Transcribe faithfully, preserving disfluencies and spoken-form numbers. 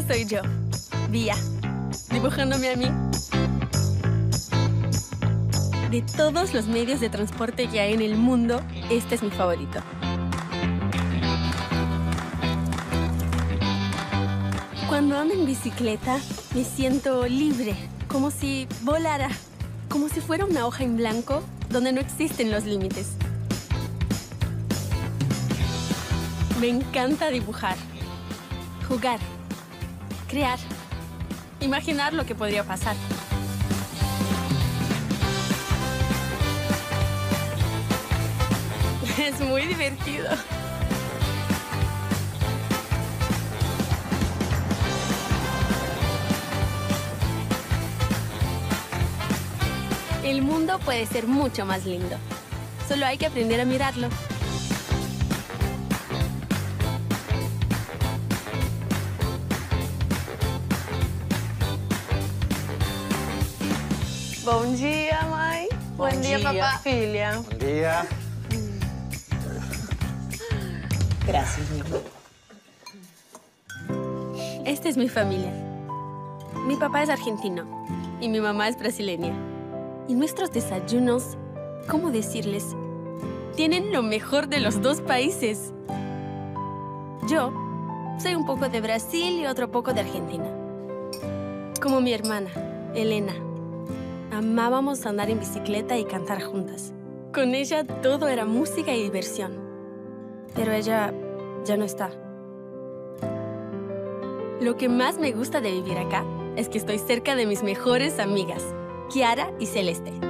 soy yo, Vía, dibujándome a mí. De todos los medios de transporte que hay en el mundo, este es mi favorito. Cuando ando en bicicleta, me siento libre, como si volara, como si fuera una hoja en blanco donde no existen los límites. Me encanta dibujar, jugar, crear, imaginar lo que podría pasar. Es muy divertido. El mundo puede ser mucho más lindo. Solo hay que aprender a mirarlo. Bom dia, mãe. Bom Bom dia, dia. papá. Filha. Bom dia. Gracias, mi amor. Esta es mi familia. Mi papá es argentino y mi mamá es brasileña. Y nuestros desayunos, ¿cómo decirles? Tienen lo mejor de los dos países. Yo soy un poco de Brasil y otro poco de Argentina. Como mi hermana, Elena. Amábamos andar en bicicleta y cantar juntas. Con ella todo era música y diversión. Pero ella ya no está. Lo que más me gusta de vivir acá es que estoy cerca de mis mejores amigas, Kiara y Celeste.